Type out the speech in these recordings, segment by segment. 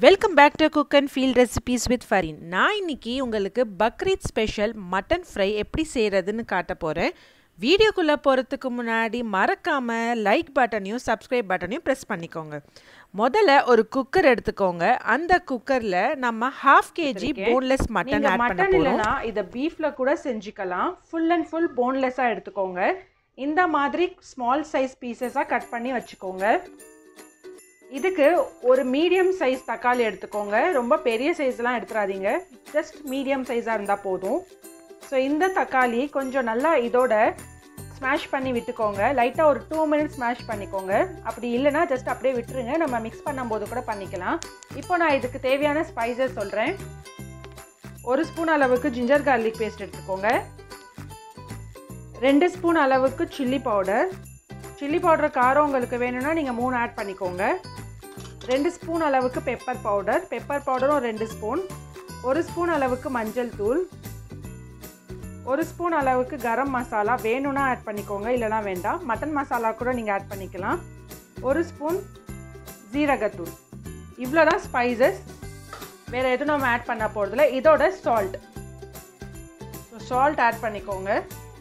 Welcome back to Cook and Feel Recipes with Fareen. நான் இன்னைக்கு உங்களுக்கு பக்ரீத் ஸ்பெஷல் மட்டன் ஃப்ரை எப்படி செய்யறதுன்னு காட்ட போறேன். வீடியோக்குள்ள போறதுக்கு முன்னாடி மறக்காம லைக் பட்டனையும் சப்ஸ்கிரைப் பட்டனையும் பிரஸ் பண்ணிக்கோங்க. முதல்ல ஒரு குக்கர் எடுத்துக்கோங்க. அந்த குக்கர்ல நம்ம 1/2 kg boneless mutton ஆட் பண்ண போறோம். இல்லனா இத பீஃப்ல கூட செஞ்சுக்கலாம். ஃபுல் அண்ட் ஃபுல் boneless-ஆ எடுத்துக்கோங்க. இந்த மாதிரி ஸ்மால் சைஸ் பீசஸா கட் பண்ணி வச்சுக்கோங்க. இதுக்கு ஒரு மீடியம் சைஸ் தக்காளி எடுத்துக்கோங்க. ரொம்ப பெரிய சைஸ்லாம் எடுத்துறாதீங்க. ஜஸ்ட் மீடியம் சைஸாக இருந்தால் போதும். ஸோ இந்த தக்காளி கொஞ்சம் நல்லா இதோட ஸ்மாஷ் பண்ணி விட்டுக்கோங்க. லைட்டாக ஒரு 2 minutes ஸ்மாஷ் பண்ணிக்கோங்க. அப்படி இல்லைனா ஜஸ்ட் அப்படியே விட்டுருங்க. நம்ம மிக்ஸ் பண்ணும்போது கூட பண்ணிக்கலாம். இப்போ நான் இதுக்கு தேவையான ஸ்பைசஸ் சொல்கிறேன். 1 ஸ்பூன் அளவுக்கு ஜிஞ்சர் கார்லிக் பேஸ்ட் எடுத்துக்கோங்க. 2 ஸ்பூன் அளவுக்கு சில்லி பவுடர். சில்லி பவுடர் காரம் உங்களுக்கு வேணும்னா நீங்கள் 3 ஆட் பண்ணிக்கோங்க. 2 ஸ்பூன் அளவுக்கு பெப்பர் பவுடரும் 2 ஸ்பூன். 1 ஸ்பூன் அளவுக்கு மஞ்சள் தூள். 1 ஸ்பூன் அளவுக்கு கரம் மசாலா வேணும்னா ஆட் பண்ணிக்கோங்க, இல்லைனா வேண்டாம். மட்டன் மசாலா கூட நீங்கள் ஆட் பண்ணிக்கலாம். 1 ஸ்பூன் ஜீரகத்தூள். இவ்வளோதான் ஸ்பைசஸ். வேறு எதுவும் நம்ம ஆட் பண்ண போகிறதில்ல. இதோட சால்ட் ஆட் பண்ணிக்கோங்க.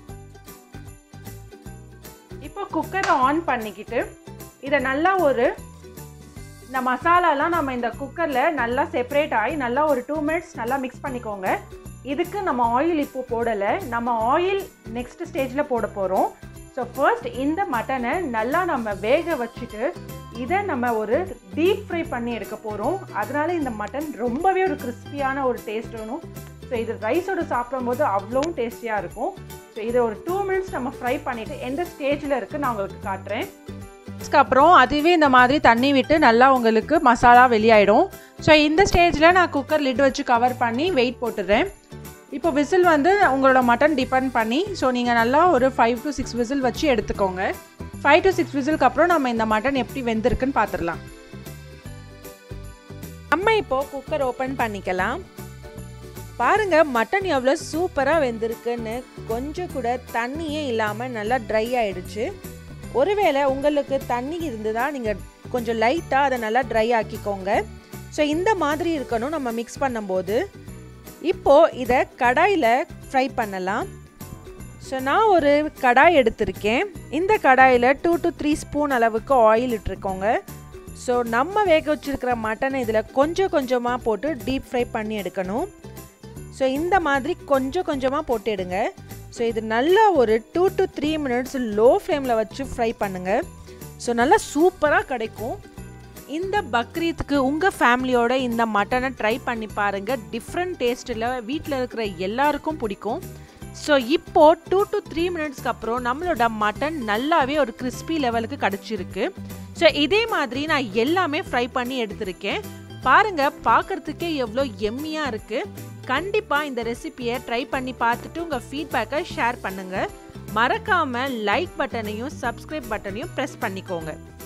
இப்போ குக்கரை ஆன் பண்ணிக்கிட்டு இதை நல்லா இந்த மசாலாலாம் நம்ம இந்த குக்கரில் நல்லா செப்பரேட் ஆகி நல்லா ஒரு 2 minutes நல்லா மிக்ஸ் பண்ணிக்கோங்க. இதுக்கு நம்ம ஆயில் இப்போ போடலை. நம்ம ஆயில் நெக்ஸ்ட் ஸ்டேஜில் போட போகிறோம். ஸோ ஃபர்ஸ்ட் இந்த மட்டனை நல்லா நம்ம வேக வச்சுட்டு இதை நம்ம ஒரு டீப் ஃப்ரை பண்ணி எடுக்க போகிறோம். அதனால இந்த மட்டன் ரொம்பவே ஒரு கிறிஸ்பியான ஒரு டேஸ்ட் வேணும். ஸோ இது ரைஸோடு சாப்பிடும்போது அவ்வளோவும் டேஸ்டியாக இருக்கும். ஸோ இதை ஒரு 2 minutes நம்ம ஃப்ரை பண்ணிவிட்டு எந்த ஸ்டேஜில் இருக்குது நான் உங்களுக்கு காட்டுறேன். அப்புறம் அதுவே இந்த மாதிரி தண்ணி விட்டு நல்லா உங்களுக்கு மசாலா வெளியாயிடும். ஸோ இந்த ஸ்டேஜில் நான் குக்கர் லிட் வச்சு கவர் பண்ணி வெயிட் போட்டுடுறேன். இப்போ விசில் உங்களோட மட்டன் டிபெண்ட் பண்ணி ஸோ நீங்கள் நல்லா ஒரு 5 to 6 விசில் வச்சு எடுத்துக்கோங்க. 5 to 6 விசிலுக்கு அப்புறம் நம்ம இந்த மட்டன் எப்படி வெந்திருக்குன்னு பார்த்துடலாம். நம்ம இப்போது குக்கர் ஓப்பன் பண்ணிக்கலாம். பாருங்கள் மட்டன் எவ்வளோ சூப்பராக வெந்திருக்குன்னு. கொஞ்சம் கூட தண்ணியே இல்லாமல் நல்லா ட்ரை ஆகிடுச்சு. ஒருவேளை உங்களுக்கு தண்ணி இருந்ததா நீங்கள் கொஞ்சம் லைட்டாக அதை நல்லா ட்ரை ஆக்கிக்கோங்க. ஸோ இந்த மாதிரி இருக்கணும் நம்ம மிக்ஸ் பண்ணும்போது. இப்போது இதை கடாயில் ஃப்ரை பண்ணலாம். ஸோ நான் ஒரு கடாய் எடுத்திருக்கேன். இந்த கடாயில் 2 to 3 ஸ்பூன் அளவுக்கு ஆயில் இட்டுருக்கோங்க. ஸோ நம்ம வேக வச்சுருக்கிற மட்டனை இதில் கொஞ்சம் கொஞ்சமாக போட்டு டீப் ஃப்ரை பண்ணி எடுக்கணும். ஸோ இந்த மாதிரி கொஞ்சம் கொஞ்சமாக போட்டு எடுங்க. ஸோ இது நல்லா ஒரு 2 to 3 minutes லோ ஃப்ளேமில் வச்சு ஃப்ரை பண்ணுங்கள். ஸோ நல்லா சூப்பராக கிடைக்கும். இந்த பக்ரீத்துக்கு உங்கள் ஃபேமிலியோட இந்த மட்டனை ட்ரை பண்ணி பாருங்கள். டிஃப்ரெண்ட் டேஸ்ட்டில் வீட்டில் இருக்கிற எல்லாருக்கும் பிடிக்கும். ஸோ இப்போது 2 to 3 minutesக்கு அப்புறம் நம்மளோட மட்டன் நல்லாவே ஒரு கிறிஸ்பி லெவலுக்கு கிடச்சிருக்கு. ஸோ இதே மாதிரி நான் எல்லாமே ஃப்ரை பண்ணி எடுத்திருக்கேன். பாருங்கள் பார்க்குறதுக்கே எவ்வளோ எம்மியாக இருக்குது. கண்டிப்பாக இந்த ரெசிபியை ட்ரை பண்ணி பார்த்துட்டு உங்கள் ஃபீட்பேக்கை ஷேர் பண்ணுங்கள். மறக்காமல் லைக் பட்டனையும் சப்ஸ்கிரைப் பட்டனையும் ப்ரெஸ் பண்ணிக்கோங்க.